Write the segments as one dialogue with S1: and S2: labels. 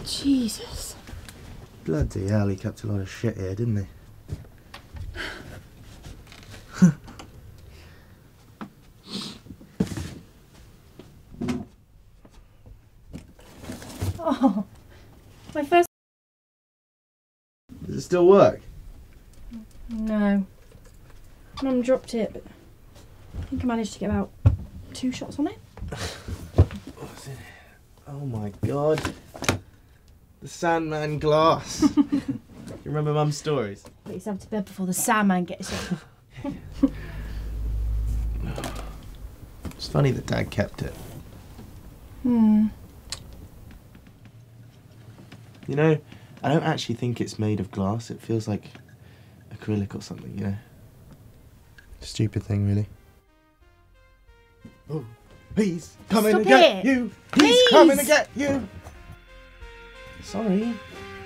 S1: Jesus.
S2: Bloody hell, he kept a lot of shit here, didn't he?
S1: Oh, my first...
S2: Does it still work?
S1: No. Mum dropped it, but I think I managed to get about 2 shots on it.
S2: What's in it? Oh my god. The Sandman glass. You remember Mum's stories?
S1: Put yourself to bed before the Sandman gets in.
S2: It's funny that Dad kept it.
S1: Hmm.
S2: You know, I don't actually think it's made of glass. It feels like acrylic or something, you know? Stupid thing, really. Oh, he's coming
S1: Stop
S2: to get
S1: it.
S2: you!
S1: Please.
S2: He's coming to get you! Sorry.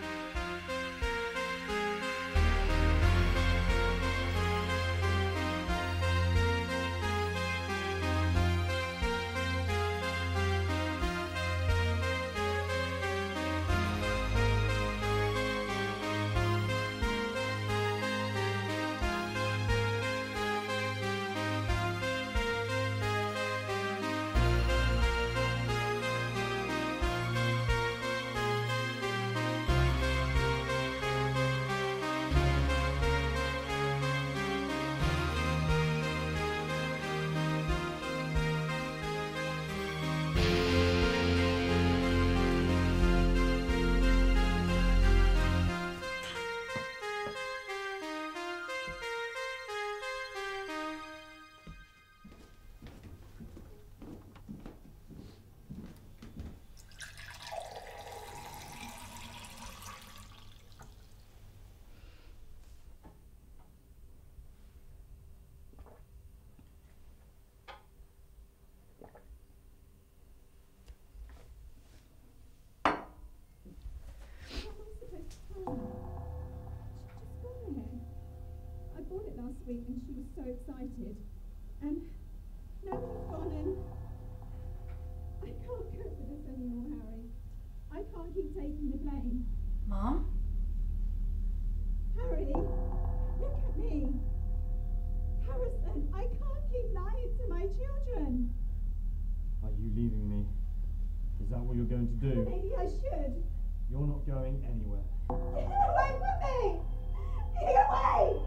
S3: I bought it last week and she was so excited. And now she's gone and I can't cope with this anymore, Harry. I can't keep taking the blame.
S1: Mum?
S3: Harry, look at me. Harrison, I can't keep lying to my children.
S4: Are you leaving me? Is that what you're going to do?
S3: Maybe I should.
S4: You're not going anywhere.
S3: Get away from me! Get away!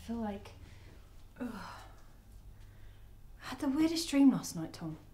S1: feel like... Ugh. I had the weirdest dream last night, Tom.